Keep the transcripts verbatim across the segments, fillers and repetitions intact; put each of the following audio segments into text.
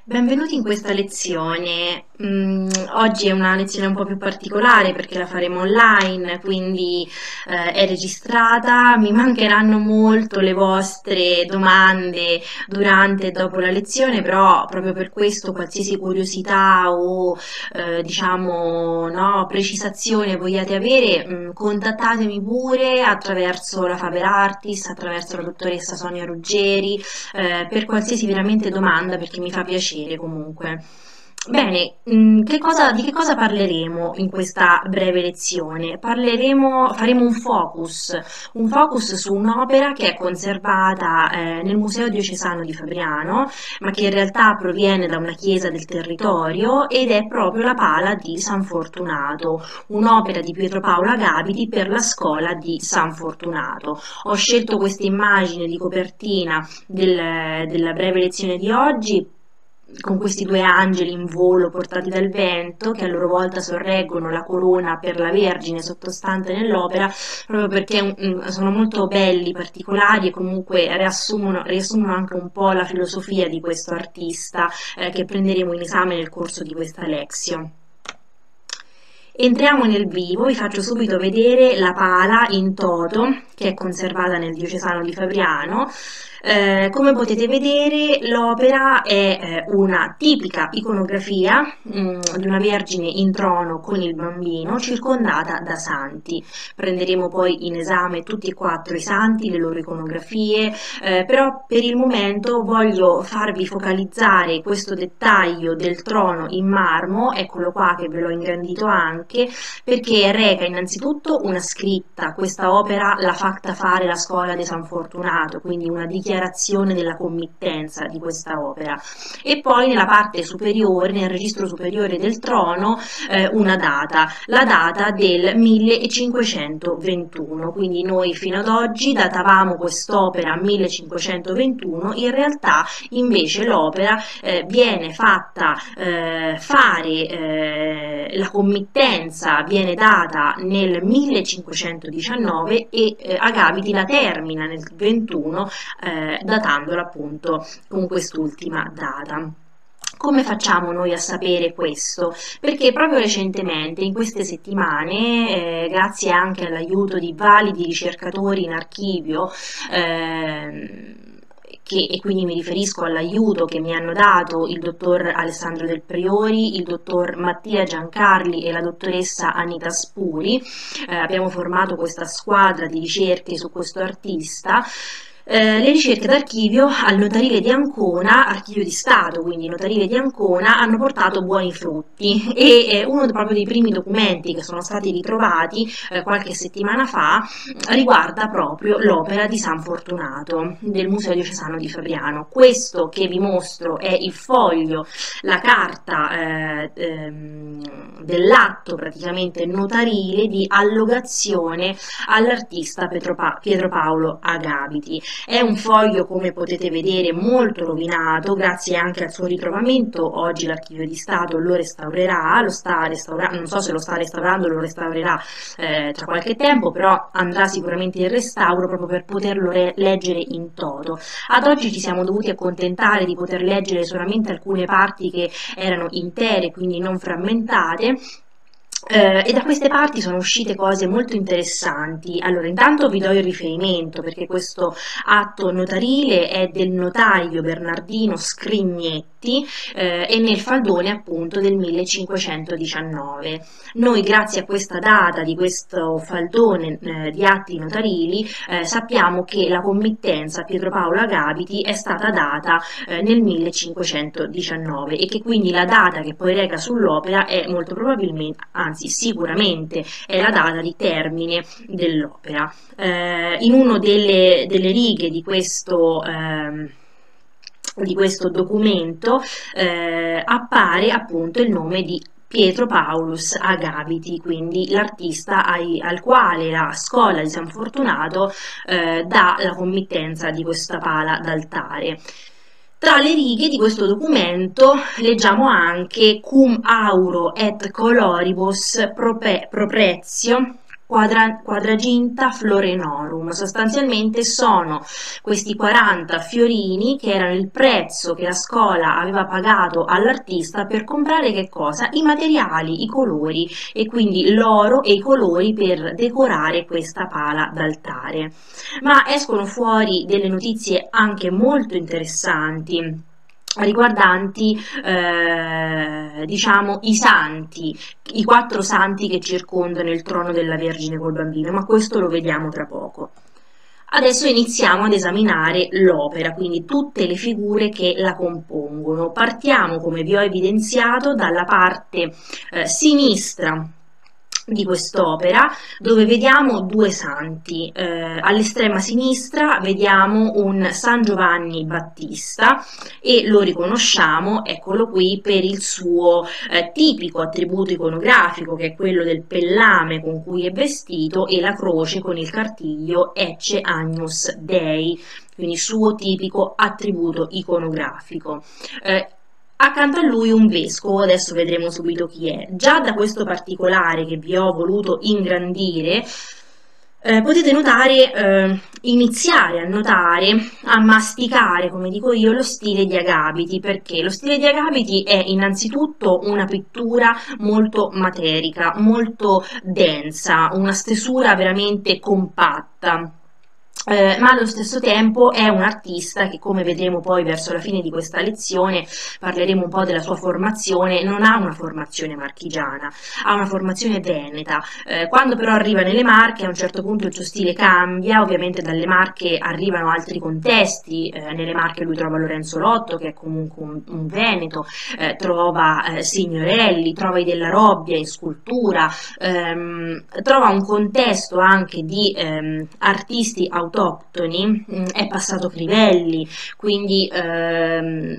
Benvenuti in questa lezione. Mm, oggi è una lezione un po' più particolare perché la faremo online, quindi eh, è registrata. Mi mancheranno molto le vostre domande durante e dopo la lezione, però proprio per questo qualsiasi curiosità o eh, diciamo no, precisazione vogliate avere, mm, contattatemi pure attraverso la Faber Artis, attraverso la dottoressa Sonia Ruggeri, eh, per qualsiasi veramente domanda, perché mi fa piacere comunque. Bene, mh, che cosa- di che cosa parleremo in questa breve lezione? Parleremo, faremo un focus, un focus su un'opera che è conservata eh, nel Museo Diocesano di Fabriano, ma che in realtà proviene da una chiesa del territorio ed è proprio la Pala di San Fortunato, un'opera di Pietro Paolo Agapiti per la scuola di San Fortunato. Ho scelto questa immagine di copertina del- della breve lezione di oggi con questi due angeli in volo portati dal vento che a loro volta sorreggono la corona per la Vergine sottostante nell'opera, proprio perché mm, sono molto belli, particolari e comunque riassumono, riassumono anche un po' la filosofia di questo artista eh, che prenderemo in esame nel corso di questa lezione. Entriamo nel vivo, vi faccio subito vedere la pala in toto che è conservata nel Diocesano di Fabriano. Eh, come potete vedere, l'opera è eh, una tipica iconografia mh, di una Vergine in trono con il bambino circondata da santi. Prenderemo poi in esame tutti e quattro i santi, le loro iconografie, eh, però per il momento voglio farvi focalizzare questo dettaglio del trono in marmo, eccolo qua che ve l'ho ingrandito anche, perché reca innanzitutto una scritta. Questa opera l'ha fatta fare la scuola di San Fortunato, quindi una dichiarazione della committenza di questa opera, e poi nella parte superiore, nel registro superiore del trono, eh, una data, la data del millecinquecentoventuno, quindi noi fino ad oggi datavamo quest'opera millecinquecentoventuno, in realtà invece l'opera eh, viene fatta eh, fare, eh, la committenza viene data nel millecinquecentodiciannove e eh, Agapiti la termina nel ventuno, eh, datandola appunto con quest'ultima data. Come facciamo noi a sapere questo? Perché proprio recentemente, in queste settimane, eh, grazie anche all'aiuto di validi ricercatori in archivio, eh, che, e quindi mi riferisco all'aiuto che mi hanno dato il dottor Alessandro Del Priori, il dottor Mattia Giancarli e la dottoressa Anita Spuri, eh, abbiamo formato questa squadra di ricerche su questo artista. Eh, le ricerche d'archivio al notarile di Ancona, archivio di Stato, quindi notarile di Ancona, hanno portato buoni frutti e eh, uno proprio dei primi documenti che sono stati ritrovati eh, qualche settimana fa riguarda proprio l'opera di San Fortunato del Museo Diocesano di Fabriano. Questo che vi mostro è il foglio, la carta eh, ehm, dell'atto praticamente notarile di allogazione all'artista Pietro, pa Pietro Paolo Agapiti. È un foglio, come potete vedere, molto rovinato, grazie anche al suo ritrovamento. Oggi l'Archivio di Stato lo restaurerà, lo sta restaurando, non so se lo sta restaurando, lo restaurerà eh, tra qualche tempo, però andrà sicuramente in restauro proprio per poterlo leggere in toto. Ad oggi ci siamo dovuti accontentare di poter leggere solamente alcune parti che erano intere, quindi non frammentate. Eh, e da queste parti sono uscite cose molto interessanti. Allora, intanto vi do il riferimento perché questo atto notarile è del notaio Bernardino Scrignetti eh, e nel faldone appunto del millecinquecentodiciannove. Noi grazie a questa data di questo faldone eh, di atti notarili eh, sappiamo che la committenza a Pietro Paolo Agapiti è stata data eh, nel millecinquecentodiciannove e che quindi la data che poi reca sull'opera è molto probabilmente, anzi sicuramente, è la data di termine dell'opera. Eh, in una delle, delle righe di questo ehm, di questo documento eh, appare appunto il nome di Pietro Paulus Agapiti, quindi l'artista al quale la scuola di San Fortunato eh, dà la committenza di questa pala d'altare. Tra le righe di questo documento leggiamo anche cum auro et coloribus proprezio Quadra, Quadraginta Florenorum. Sostanzialmente sono questi quaranta fiorini che erano il prezzo che la scuola aveva pagato all'artista per comprare che cosa? I materiali, i colori, e quindi l'oro e i colori per decorare questa pala d'altare. Ma escono fuori delle notizie anche molto interessanti riguardanti eh, diciamo i santi, i quattro santi che circondano il trono della Vergine col bambino, ma questo lo vediamo tra poco. Adesso iniziamo ad esaminare l'opera, quindi tutte le figure che la compongono. Partiamo, come vi ho evidenziato, dalla parte eh, sinistra di quest'opera, dove vediamo due santi. Eh, all'estrema sinistra vediamo un San Giovanni Battista e lo riconosciamo, eccolo qui, per il suo eh, tipico attributo iconografico, che è quello del pellame con cui è vestito, e la croce con il cartiglio Ecce Agnus Dei, quindi suo tipico attributo iconografico. Eh, Accanto a lui un vescovo, adesso vedremo subito chi è. Già da questo particolare che vi ho voluto ingrandire, eh, potete notare, eh, iniziare a notare, a masticare, come dico io, lo stile di Agapiti, perché lo stile di Agapiti è innanzitutto una pittura molto materica, molto densa, una stesura veramente compatta. Eh, ma allo stesso tempo è un artista che, come vedremo poi verso la fine di questa lezione, parleremo un po' della sua formazione, non ha una formazione marchigiana, ha una formazione veneta. Eh, quando però arriva nelle Marche, a un certo punto il suo stile cambia, ovviamente dalle Marche arrivano altri contesti, eh, nelle Marche lui trova Lorenzo Lotto, che è comunque un, un veneto, eh, trova eh, Signorelli, trova i Della Robbia in scultura, ehm, trova un contesto anche di ehm, artisti autonomi autoctoni, è passato Crivelli, quindi ehm,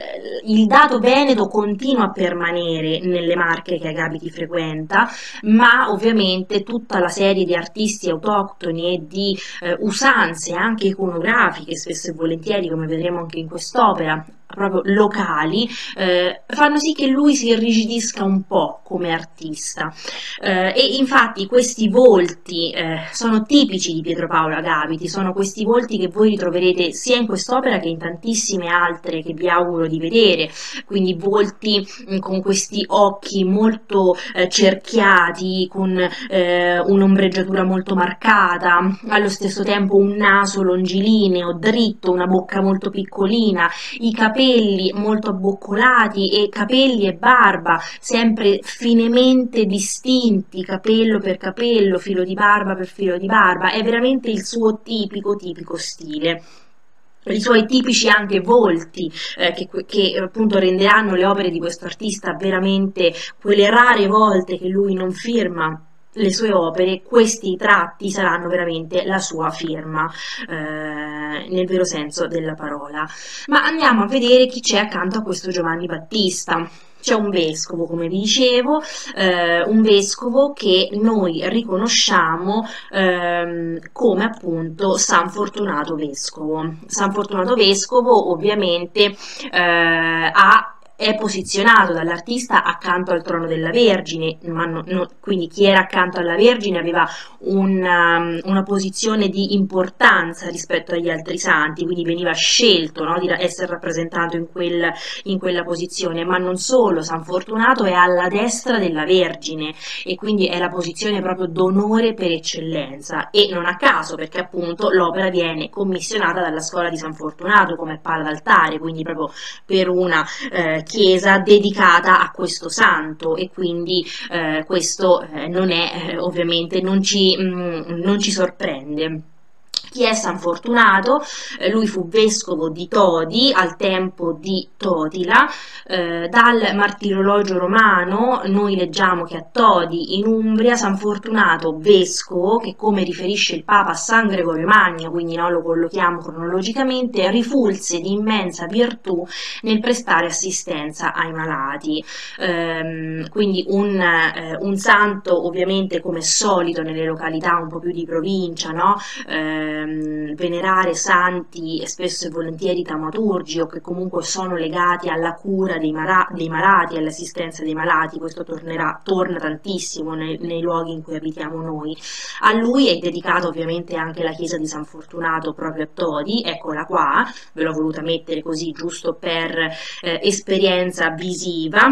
il dato veneto continua a permanere nelle Marche che Agapiti frequenta, ma ovviamente tutta la serie di artisti autoctoni e di eh, usanze anche iconografiche, spesso e volentieri, come vedremo anche in quest'opera, proprio locali, eh, fanno sì che lui si irrigidisca un po' come artista, eh, e infatti questi volti eh, sono tipici di Pietro Paolo Agapiti, sono questi volti che voi ritroverete sia in quest'opera che in tantissime altre che vi auguro di vedere, quindi volti mh, con questi occhi molto eh, cerchiati, con eh, un'ombreggiatura molto marcata, allo stesso tempo un naso longilineo, dritto, una bocca molto piccolina, i capelli capelli molto abboccolati e capelli e barba sempre finemente distinti, capello per capello, filo di barba per filo di barba, è veramente il suo tipico tipico stile. I suoi tipici anche volti eh, che, che appunto renderanno le opere di questo artista veramente quelle rare volte che lui non firma le sue opere, questi tratti saranno veramente la sua firma, eh, nel vero senso della parola. Ma andiamo a vedere chi c'è accanto a questo Giovanni Battista. C'è un vescovo, come vi dicevo, eh, un vescovo che noi riconosciamo ehm, come appunto San Fortunato Vescovo. San Fortunato Vescovo ovviamente eh, ha è posizionato dall'artista accanto al trono della Vergine, ma no, no, quindi chi era accanto alla Vergine aveva una, una posizione di importanza rispetto agli altri santi, quindi veniva scelto, no, di essere rappresentato in, quel, in quella posizione, ma non solo, San Fortunato è alla destra della Vergine e quindi è la posizione proprio d'onore per eccellenza, e non a caso, perché appunto l'opera viene commissionata dalla scuola di San Fortunato come pala d'altare, quindi proprio per una eh, chiesa dedicata a questo santo, e quindi eh, questo eh, non è eh, ovviamente non ci, mh, non ci sorprende. Chi è San Fortunato? Eh, lui fu vescovo di Todi al tempo di Totila. Eh, dal martirologio romano noi leggiamo che a Todi in Umbria San Fortunato vescovo, che come riferisce il Papa San Gregorio Magno, quindi no, lo collochiamo cronologicamente, rifulse di immensa virtù nel prestare assistenza ai malati. Eh, quindi un, eh, un santo ovviamente come solito nelle località un po' più di provincia, no? Eh, ehm, venerare santi spesso e volentieri taumaturgi o che comunque sono legati alla cura dei, dei malati, all'assistenza dei malati. Questo tornerà, torna tantissimo nei, nei luoghi in cui abitiamo noi. A lui è dedicata ovviamente anche la chiesa di San Fortunato proprio a Todi, eccola qua, ve l'ho voluta mettere così giusto per eh, esperienza visiva.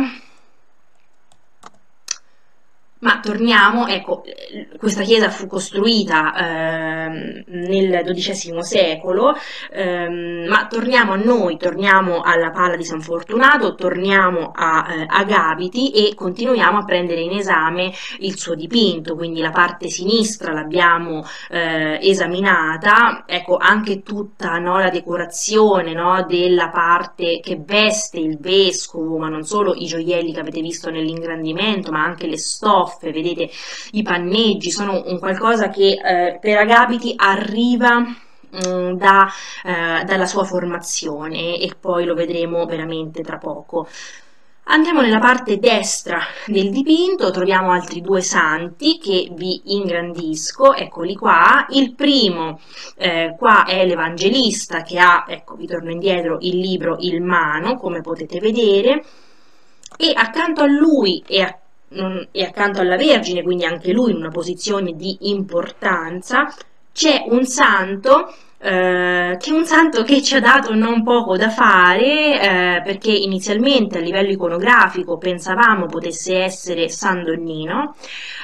Ma torniamo, ecco, questa chiesa fu costruita eh, nel dodicesimo secolo, eh, ma torniamo a noi, torniamo alla Pala di San Fortunato, torniamo a eh, Agapiti e continuiamo a prendere in esame il suo dipinto, quindi la parte sinistra l'abbiamo eh, esaminata, ecco anche tutta, no, la decorazione, no, della parte che veste il vescovo, ma non solo i gioielli che avete visto nell'ingrandimento, ma anche le stoffe. Vedete i panneggi, sono un qualcosa che eh, per Agapiti arriva mh, da, eh, dalla sua formazione e poi lo vedremo veramente tra poco. Andiamo nella parte destra del dipinto, troviamo altri due santi che vi ingrandisco, eccoli qua. Il primo eh, qua è l'Evangelista che ha, ecco vi torno indietro, il libro in mano come potete vedere, e accanto a lui e a e accanto alla Vergine, quindi anche lui in una posizione di importanza, c'è un santo eh, che è un santo che ci ha dato non poco da fare, eh, perché inizialmente a livello iconografico pensavamo potesse essere San Donnino,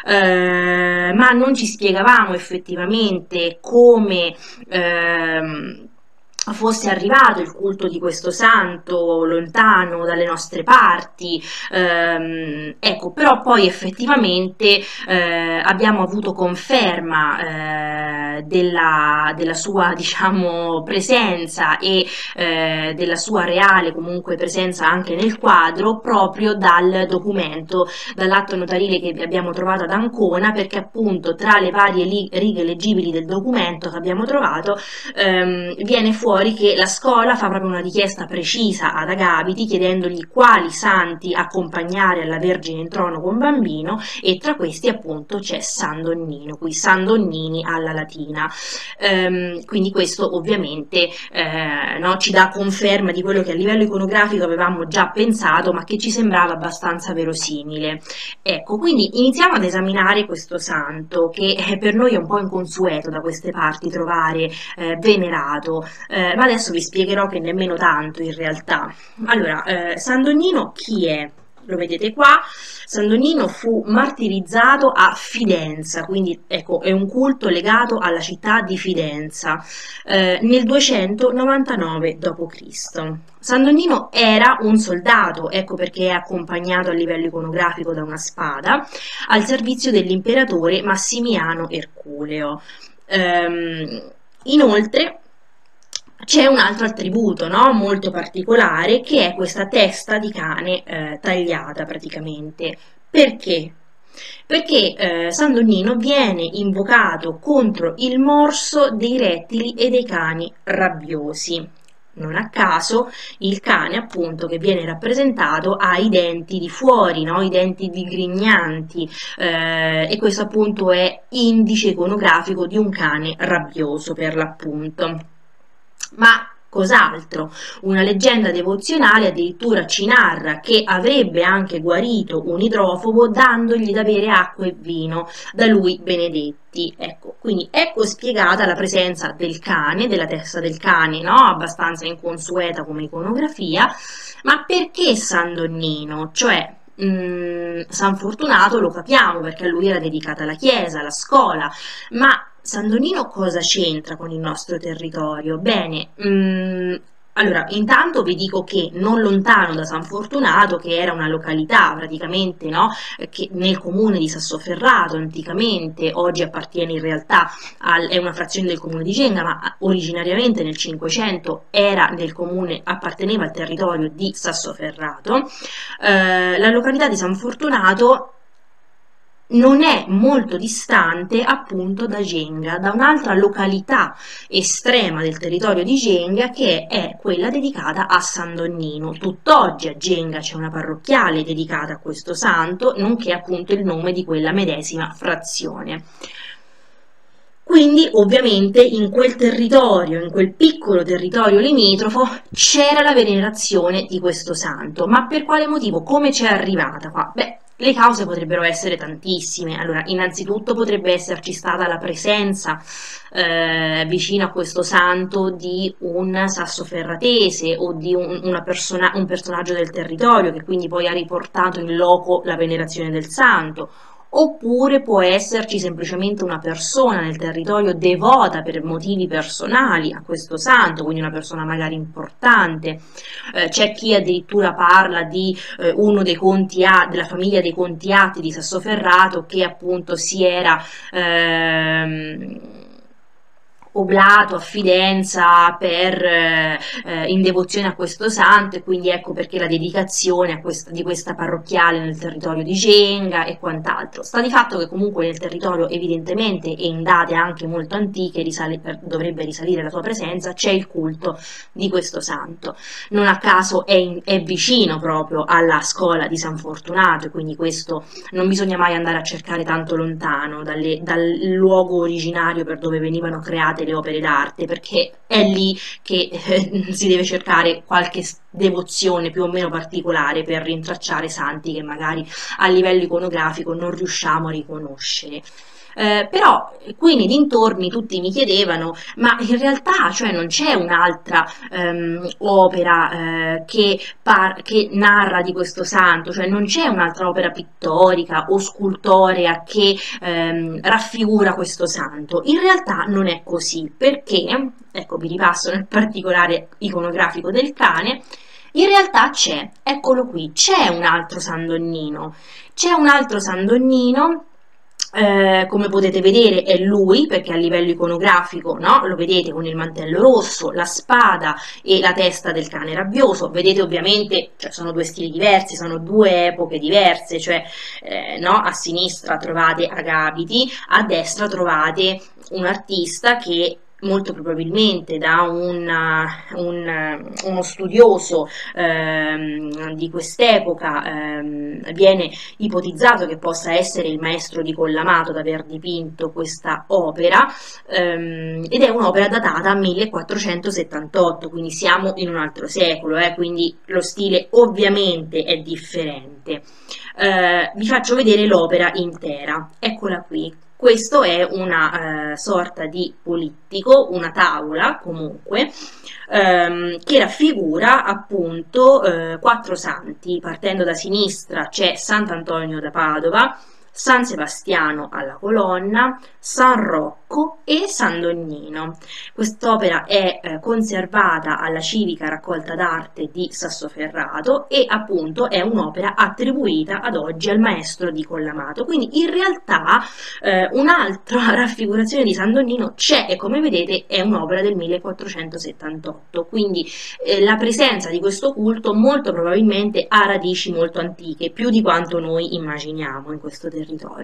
eh, ma non ci spiegavamo effettivamente come ehm, fosse arrivato il culto di questo santo lontano dalle nostre parti, ehm, ecco, però poi effettivamente eh, abbiamo avuto conferma eh, della, della sua, diciamo, presenza e eh, della sua reale comunque presenza anche nel quadro proprio dal documento, dall'atto notarile che abbiamo trovato ad Ancona, perché appunto tra le varie righe leggibili del documento che abbiamo trovato ehm, viene fuori che la scuola fa proprio una richiesta precisa ad Agapiti chiedendogli quali santi accompagnare alla Vergine in trono con bambino, e tra questi appunto c'è San Donnino, qui San Donnini alla latina. Ehm, quindi questo ovviamente eh, no, ci dà conferma di quello che a livello iconografico avevamo già pensato, ma che ci sembrava abbastanza verosimile. Ecco, quindi iniziamo ad esaminare questo santo che eh, per noi è un po' inconsueto da queste parti trovare eh, venerato. Eh, ma adesso vi spiegherò che nemmeno tanto in realtà. Allora, eh, San Donnino chi è? Lo vedete qua, San Donnino fu martirizzato a Fidenza, quindi ecco è un culto legato alla città di Fidenza, eh, nel duecentonovantanove dopo Cristo San Donnino era un soldato, ecco perché è accompagnato a livello iconografico da una spada, al servizio dell'imperatore Massimiano Erculeo. Ehm, inoltre, c'è un altro attributo, no? Molto particolare, che è questa testa di cane eh, tagliata praticamente. Perché? Perché eh, San Donnino viene invocato contro il morso dei rettili e dei cani rabbiosi. Non a caso il cane appunto che viene rappresentato ha i denti di fuori, no? I denti digrignanti, eh, e questo appunto è indice iconografico di un cane rabbioso per l'appunto. Ma cos'altro? Una leggenda devozionale addirittura ci narra che avrebbe anche guarito un idrofobo dandogli da bere acqua e vino da lui benedetti. Ecco, quindi ecco spiegata la presenza del cane, della testa del cane, no? Abbastanza inconsueta come iconografia. Ma perché San Donnino? Cioè mh, San Fortunato lo capiamo perché a lui era dedicata la chiesa, la scuola, ma San Donnino cosa c'entra con il nostro territorio? Bene, mh, allora intanto vi dico che non lontano da San Fortunato, che era una località praticamente, no, che nel comune di Sassoferrato anticamente, oggi appartiene in realtà, al, è una frazione del comune di Genga, ma originariamente nel Cinquecento era del comune, apparteneva al territorio di Sassoferrato, eh, la località di San Fortunato non è molto distante appunto da Genga, da un'altra località estrema del territorio di Genga che è quella dedicata a San Donnino. Tutt'oggi a Genga c'è una parrocchiale dedicata a questo santo, nonché appunto il nome di quella medesima frazione. Quindi ovviamente in quel territorio, in quel piccolo territorio limitrofo, c'era la venerazione di questo santo. Ma per quale motivo? Come c'è arrivata qua? Beh, le cause potrebbero essere tantissime. Allora, innanzitutto potrebbe esserci stata la presenza eh, vicino a questo santo di un sassoferratese o di un, una persona, un personaggio del territorio che quindi poi ha riportato in loco la venerazione del santo. Oppure può esserci semplicemente una persona nel territorio devota per motivi personali a questo santo, quindi una persona magari importante. Eh, c'è chi addirittura parla di eh, uno dei conti A, della famiglia dei Contiatti di Sassoferrato, che appunto si era ehm, oblato a Fidenza per, eh, in devozione a questo santo, e quindi ecco perché la dedicazione a questa, di questa parrocchiale nel territorio di Genga e quant'altro. Sta di fatto che comunque nel territorio, evidentemente e in date anche molto antiche, risale, dovrebbe risalire la sua presenza, c'è il culto di questo santo. Non a caso è, in, è vicino proprio alla scuola di San Fortunato, e quindi questo non bisogna mai andare a cercare tanto lontano dalle, dal luogo originario per dove venivano create le opere d'arte, perché è lì che eh, si deve cercare qualche devozione più o meno particolare per rintracciare santi che magari a livello iconografico non riusciamo a riconoscere. Eh, però qui nei dintorni tutti mi chiedevano, ma in realtà cioè, non c'è un'altra ehm, opera eh, che, che narra di questo santo, cioè non c'è un'altra opera pittorica o scultorea che ehm, raffigura questo santo. In realtà non è così, perché, ecco vi ripasso nel particolare iconografico del cane, in realtà c'è, eccolo qui, c'è un altro San Donnino, c'è un altro San Donnino. Eh, come potete vedere è lui, perché a livello iconografico, no? Lo vedete con il mantello rosso, la spada e la testa del cane rabbioso. Vedete ovviamente, cioè, sono due stili diversi, sono due epoche diverse, cioè eh, no? A sinistra trovate Agapiti, a destra trovate un artista che molto probabilmente da una, un, uno studioso ehm, di quest'epoca ehm, viene ipotizzato che possa essere il maestro di Collamato ad aver dipinto questa opera, ehm, ed è un'opera datata millequattrocentosettantotto, quindi siamo in un altro secolo, eh, quindi lo stile ovviamente è differente. Eh, vi faccio vedere l'opera intera, eccola qui. Questo è una eh, sorta di polittico, una tavola comunque, ehm, che raffigura appunto eh, quattro santi. Partendo da sinistra c'è Sant'Antonio da Padova, San Sebastiano alla Colonna, San Rocco e San Donnino. Quest'opera è eh, conservata alla Civica Raccolta d'Arte di Sassoferrato e appunto è un'opera attribuita ad oggi al maestro di Collamato. Quindi in realtà eh, un'altra raffigurazione di San Donnino c'è, e come vedete è un'opera del millequattrocentosettantotto. Quindi eh, la presenza di questo culto molto probabilmente ha radici molto antiche, più di quanto noi immaginiamo in questo territorio.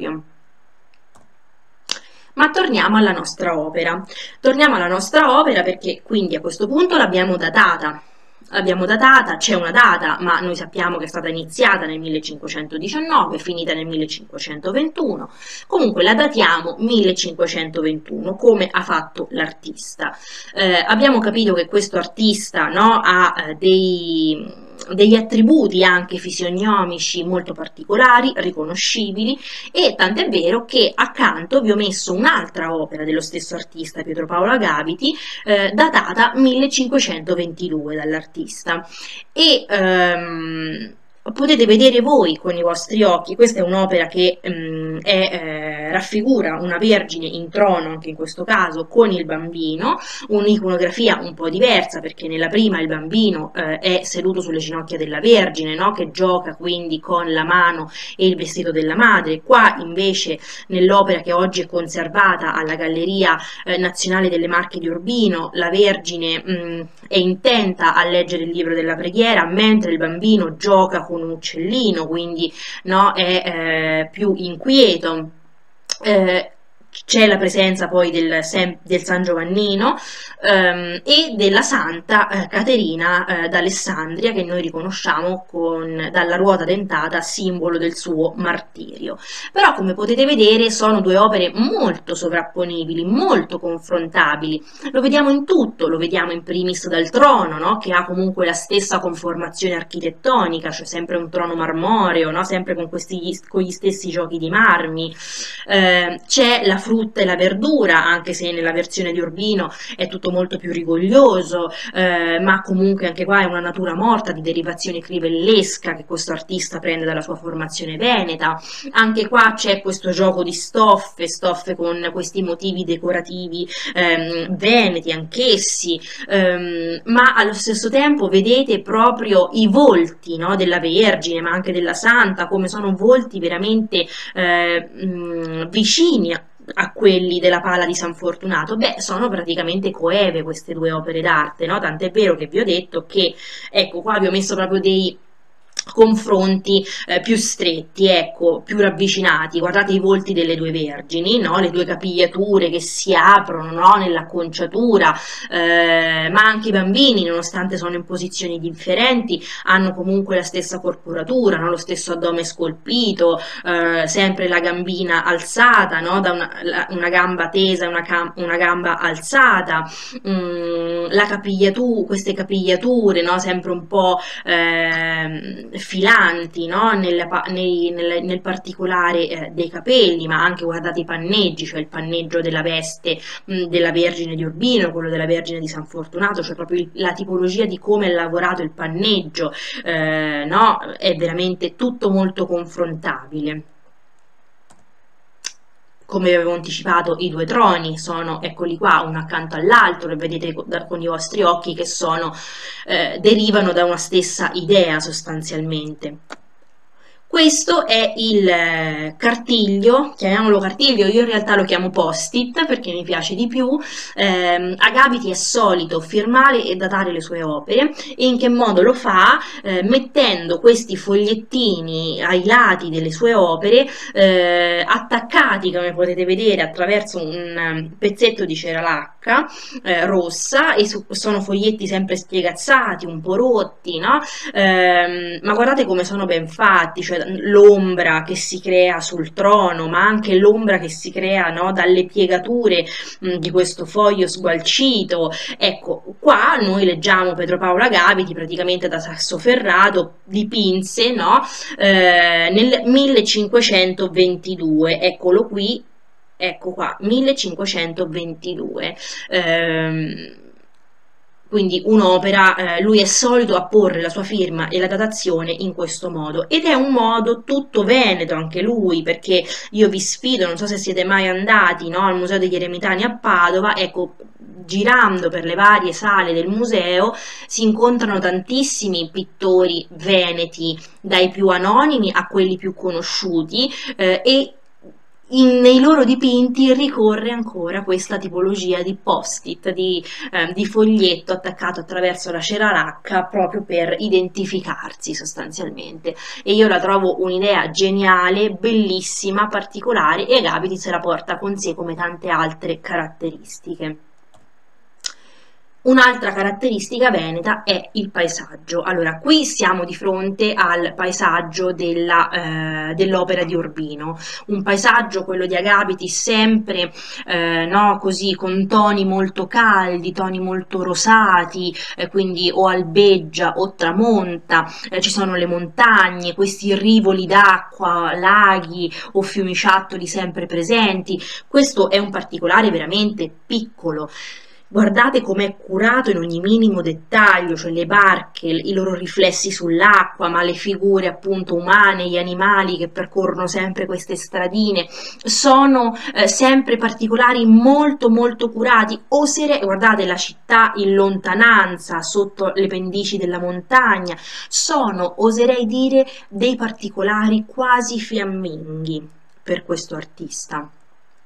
Ma torniamo alla nostra opera. Torniamo alla nostra opera perché quindi a questo punto l'abbiamo datata. L'abbiamo datata, c'è una data, ma noi sappiamo che è stata iniziata nel millecinquecentodiciannove, finita nel millecinquecentoventuno. Comunque la datiamo millecinquecentoventuno, come ha fatto l'artista. Eh, abbiamo capito che questo artista, no, ha eh, dei... degli attributi anche fisionomici molto particolari, riconoscibili, e tant'è vero che accanto vi ho messo un'altra opera dello stesso artista, Pietro Paolo Agapiti, eh, datata millecinquecentoventidue dall'artista, e ehm, potete vedere voi con i vostri occhi. Questa è un'opera che um, è, eh, raffigura una Vergine in trono, anche in questo caso con il bambino, un'iconografia un po' diversa, perché nella prima il bambino eh, è seduto sulle ginocchia della Vergine, no? Che gioca quindi con la mano e il vestito della madre. Qua invece nell'opera che oggi è conservata alla Galleria eh, Nazionale delle Marche di Urbino, la Vergine mh, è intenta a leggere il libro della preghiera, mentre il bambino gioca con un uccellino, quindi no, è eh, più inquieto. Eh, c'è la presenza poi del, del San Giovannino ehm, e della Santa eh, Caterina eh, d'Alessandria, che noi riconosciamo con, dalla ruota dentata, simbolo del suo martirio. Però, come potete vedere, sono due opere molto sovrapponibili, molto confrontabili. Lo vediamo in tutto, lo vediamo in primis dal trono, no? Che ha comunque la stessa conformazione architettonica, cioè sempre un trono marmoreo, no? Sempre con, questi, con gli stessi giochi di marmi. Eh, c'è la frutta e la verdura, anche se nella versione di Urbino è tutto molto più rigoglioso, eh, ma comunque anche qua è una natura morta di derivazione crivellesca che questo artista prende dalla sua formazione veneta. Anche qua c'è questo gioco di stoffe, stoffe con questi motivi decorativi ehm, veneti anch'essi, ehm, ma allo stesso tempo vedete proprio i volti, no, della Vergine, ma anche della Santa, come sono volti veramente eh, mh, vicini a a quelli della Pala di San Fortunato. Beh, sono praticamente coeve queste due opere d'arte, no? Tant'è vero che vi ho detto che, ecco, qua vi ho messo proprio dei confronti eh, più stretti, ecco, più ravvicinati. Guardate i volti delle due vergini, no? Le due capigliature che si aprono, no? Nell'acconciatura, eh, ma anche i bambini, nonostante sono in posizioni differenti, hanno comunque la stessa corporatura, no? Lo stesso addome scolpito, eh, sempre la gambina alzata, no? Da una, la, una gamba tesa, una, una gamba alzata, mm, la capigliatura, queste capigliature, no? Sempre un po' eh, filanti, no? nel, nei, nel, nel particolare eh, dei capelli, ma anche guardate i panneggi, cioè il panneggio della veste mh, della Vergine di Urbino, quello della Vergine di San Fortunato, cioè proprio il, la tipologia di come è lavorato il panneggio, eh, no? È veramente tutto molto confrontabile. Come avevo anticipato, i due troni sono, eccoli qua, uno accanto all'altro, e vedete con i vostri occhi che sono, eh, derivano da una stessa idea sostanzialmente. Questo è il cartiglio, chiamiamolo cartiglio, io in realtà lo chiamo post-it perché mi piace di più. Eh, Agapiti è solito firmare e datare le sue opere, e in che modo lo fa? Eh, mettendo questi fogliettini ai lati delle sue opere, eh, attaccati, come potete vedere, attraverso un pezzetto di cera lacca eh, rossa, e su, sono foglietti sempre spiegazzati, un po' rotti, no? Eh, ma guardate come sono ben fatti, cioè l'ombra che si crea sul trono, ma anche l'ombra che si crea, no, dalle piegature mh, di questo foglio sgualcito. Ecco, qua noi leggiamo Pedro Paolo Agapiti praticamente da Sassoferrato dipinse, no, eh, nel millecinquecentoventidue, eccolo qui, ecco qua, millecinquecentoventidue. Ehm, Quindi un'opera, eh, lui è solito apporre la sua firma e la datazione in questo modo, ed è un modo tutto veneto anche lui, perché io vi sfido, non so se siete mai andati, no, al Museo degli Eremitani a Padova, ecco, girando per le varie sale del museo si incontrano tantissimi pittori veneti, dai più anonimi a quelli più conosciuti, eh, e In, nei loro dipinti ricorre ancora questa tipologia di post-it, di, eh, di foglietto attaccato attraverso la cera lacca, proprio per identificarsi sostanzialmente. E io la trovo un'idea geniale, bellissima, particolare, e Agapiti se la porta con sé come tante altre caratteristiche. Un'altra caratteristica veneta è il paesaggio. Allora, qui siamo di fronte al paesaggio della, eh, dell'opera di Urbino, un paesaggio, quello di Agapiti, sempre eh, no, così, con toni molto caldi, toni molto rosati, eh, quindi o albeggia o tramonta, eh, ci sono le montagne, questi rivoli d'acqua, laghi o fiumiciattoli sempre presenti. Questo è un particolare veramente piccolo. Guardate com'è curato in ogni minimo dettaglio, cioè le barche, i loro riflessi sull'acqua, ma le figure appunto umane, gli animali che percorrono sempre queste stradine, sono eh, sempre particolari, molto molto curati. Oserei, guardate la città in lontananza, sotto le pendici della montagna, sono, oserei dire, dei particolari quasi fiamminghi per questo artista.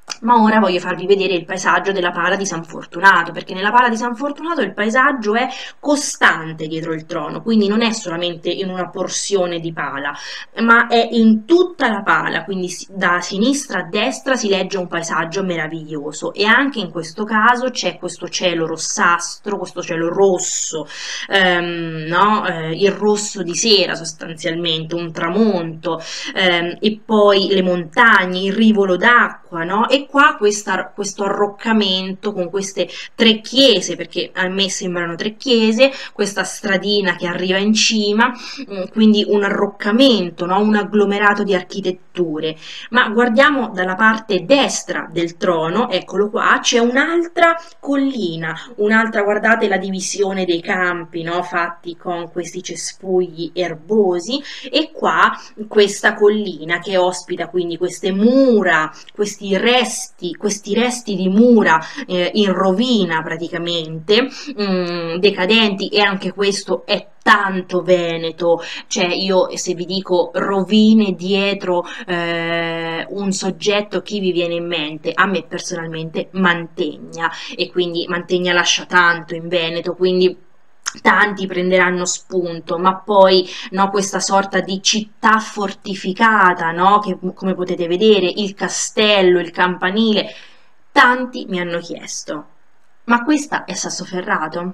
Ma ora voglio farvi vedere il paesaggio della Pala di San Fortunato, perché nella Pala di San Fortunato il paesaggio è costante dietro il trono, quindi non è solamente in una porzione di pala, ma è in tutta la pala, quindi da sinistra a destra si legge un paesaggio meraviglioso e anche in questo caso c'è questo cielo rossastro, questo cielo rosso, ehm, no? eh, il rosso di sera sostanzialmente, un tramonto, ehm, e poi le montagne, il rivolo d'acqua, no? E qua questa, questo arroccamento con queste tre chiese, perché a me sembrano tre chiese, questa stradina che arriva in cima, quindi un arroccamento, no? Un agglomerato di architetture. Ma guardiamo dalla parte destra del trono, eccolo qua, c'è un'altra collina, un'altra, guardate la divisione dei campi, no? Fatti con questi cespugli erbosi, e qua questa collina che ospita quindi queste mura, questi resti, questi resti di mura eh, in rovina praticamente, mh, decadenti, e anche questo è tanto veneto, cioè io se vi dico rovine dietro eh, un soggetto, chi vi viene in mente? A me personalmente Mantegna, e quindi Mantegna lascia tanto in Veneto, quindi tanti prenderanno spunto, ma poi no, questa sorta di città fortificata, no, che come potete vedere, il castello, il campanile, tanti mi hanno chiesto, ma questa è Sassoferrato?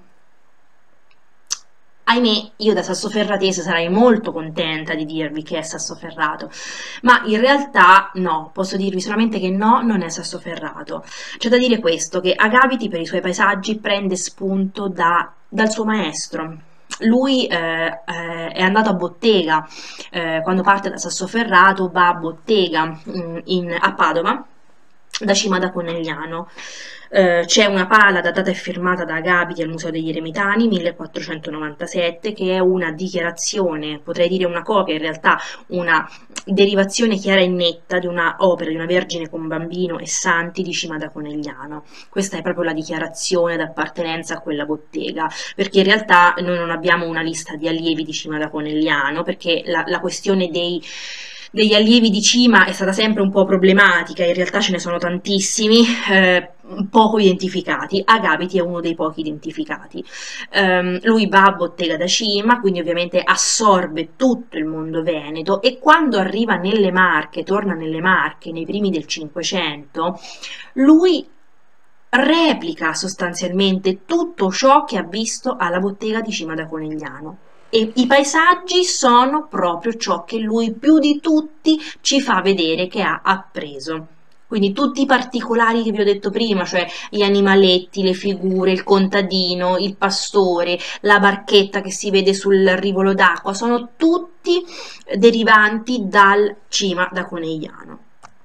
Ahimè, io da sassoferratese sarei molto contenta di dirvi che è Sassoferrato, ma in realtà no, posso dirvi solamente che no, non è Sassoferrato. C'è da dire questo, che Agapiti per i suoi paesaggi prende spunto da, dal suo maestro. Lui eh, eh, è andato a bottega, eh, quando parte da Sassoferrato va a bottega mh, in, a Padova, da Cima da Conegliano. Uh, c'è una pala datata e firmata da Agapiti al Museo degli Eremitani millequattrocentonovantasette, che è una dichiarazione, potrei dire una copia, in realtà una derivazione chiara e netta di una opera di una Vergine con Bambino e Santi di Cima da Conegliano. Questa è proprio la dichiarazione d'appartenenza a quella bottega, perché in realtà noi non abbiamo una lista di allievi di Cima da Conegliano, perché la, la questione dei degli allievi di Cima è stata sempre un po' problematica, in realtà ce ne sono tantissimi, eh, poco identificati. Agapiti è uno dei pochi identificati. Um, lui va a bottega da Cima, quindi ovviamente assorbe tutto il mondo veneto, e quando arriva nelle Marche, torna nelle Marche nei primi del Cinquecento, lui replica sostanzialmente tutto ciò che ha visto alla bottega di Cima da Conegliano. E i paesaggi sono proprio ciò che lui più di tutti ci fa vedere che ha appreso. Quindi tutti i particolari che vi ho detto prima, cioè gli animaletti, le figure, il contadino, il pastore, la barchetta che si vede sul rivolo d'acqua, sono tutti derivanti dal Cima da Conegliano.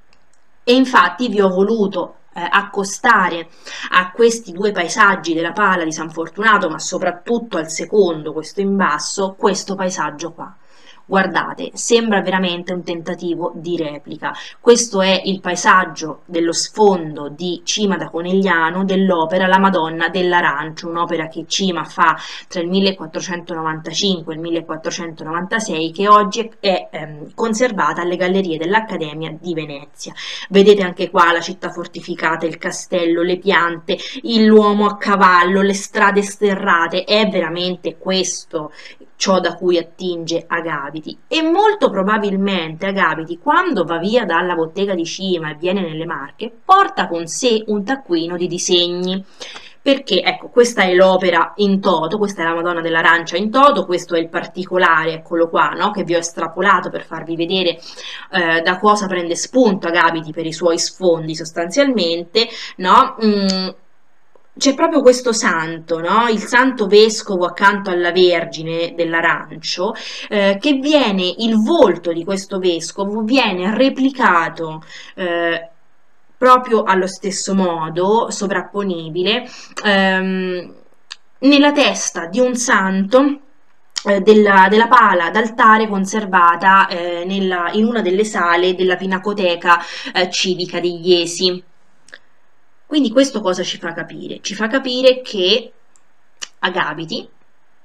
E infatti vi ho voluto Eh, accostare a questi due paesaggi della Pala di San Fortunato, ma soprattutto al secondo, questo in basso, questo paesaggio qua. Guardate, sembra veramente un tentativo di replica. Questo è il paesaggio dello sfondo di Cima da Conegliano dell'opera La Madonna dell'Arancio, un'opera che Cima fa tra il millequattrocentonovantacinque e il millequattrocentonovantasei, che oggi è ehm, conservata alle gallerie dell'Accademia di Venezia. Vedete anche qua la città fortificata, il castello, le piante, l'uomo a cavallo, le strade sterrate. È veramente questo ciò da cui attinge Agapiti, e molto probabilmente Agapiti, quando va via dalla bottega di Cima e viene nelle Marche, porta con sé un taccuino di disegni, perché ecco, questa è l'opera in toto, questa è la Madonna dell'Arancia in toto, questo è il particolare, eccolo qua, no? Che vi ho estrapolato per farvi vedere eh, da cosa prende spunto Agapiti per i suoi sfondi sostanzialmente, no? Mm, c'è proprio questo santo, no? Il santo vescovo accanto alla Vergine dell'Arancio, eh, che viene, il volto di questo vescovo viene replicato eh, proprio allo stesso modo, sovrapponibile, ehm, nella testa di un santo eh, della, della pala d'altare conservata eh, nella, in una delle sale della Pinacoteca eh, civica di Iesi. Quindi questo cosa ci fa capire? Ci fa capire che Agapiti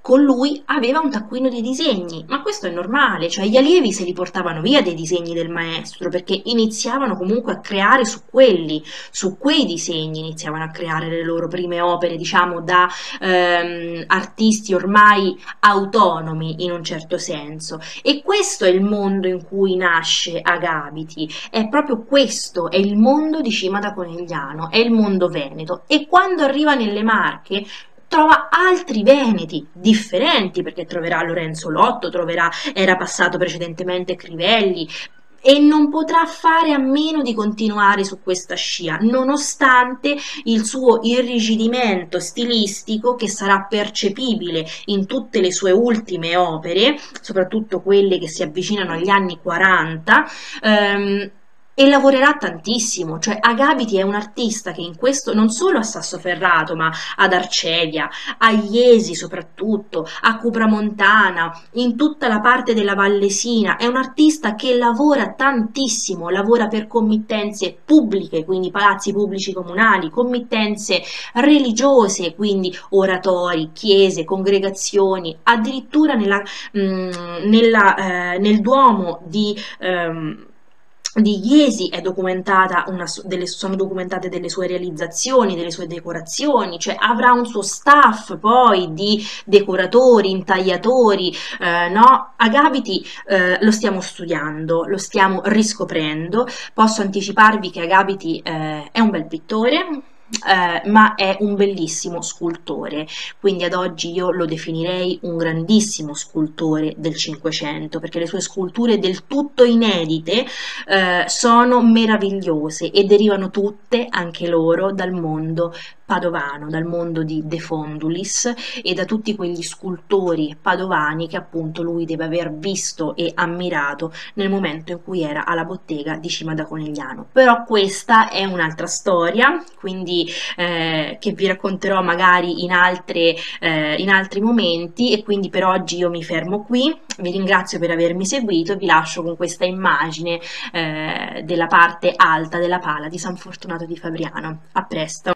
con lui aveva un taccuino di disegni, ma questo è normale, cioè gli allievi se li portavano via dei disegni del maestro perché iniziavano comunque a creare su quelli, su quei disegni iniziavano a creare le loro prime opere, diciamo da ehm, artisti ormai autonomi in un certo senso. E questo è il mondo in cui nasce Agapiti, è proprio questo, è il mondo di Cima da Conegliano, è il mondo veneto. E quando arriva nelle Marche trova altri veneti differenti, perché troverà Lorenzo Lotto, troverà, era passato precedentemente Crivelli, e non potrà fare a meno di continuare su questa scia, nonostante il suo irrigidimento stilistico che sarà percepibile in tutte le sue ultime opere, soprattutto quelle che si avvicinano agli anni quaranta, ehm, e lavorerà tantissimo, cioè Agapiti è un artista che in questo non solo a Sassoferrato, ma ad Arcevia, a Iesi soprattutto, a Cupramontana, in tutta la parte della Vallesina, è un artista che lavora tantissimo, lavora per committenze pubbliche, quindi palazzi pubblici comunali, committenze religiose, quindi oratori, chiese, congregazioni, addirittura nella, mh, nella, eh, nel Duomo di... Ehm, di Iesi è documentata una, delle, sono documentate delle sue realizzazioni, delle sue decorazioni, cioè avrà un suo staff poi di decoratori, intagliatori, eh, no? Agapiti eh, lo stiamo studiando, lo stiamo riscoprendo, posso anticiparvi che Agapiti eh, è un bel pittore, Eh, ma è un bellissimo scultore, quindi ad oggi io lo definirei un grandissimo scultore del Cinquecento, perché le sue sculture del tutto inedite eh, sono meravigliose e derivano tutte, anche loro, dal mondo padovano, dal mondo di De Fondulis e da tutti quegli scultori padovani che appunto lui deve aver visto e ammirato nel momento in cui era alla bottega di Cima da Conegliano. Però questa è un'altra storia, quindi eh, che vi racconterò magari in, altre, eh, in altri momenti, e quindi per oggi io mi fermo qui. Vi ringrazio per avermi seguito e vi lascio con questa immagine eh, della parte alta della pala di San Fortunato di Fabriano. A presto!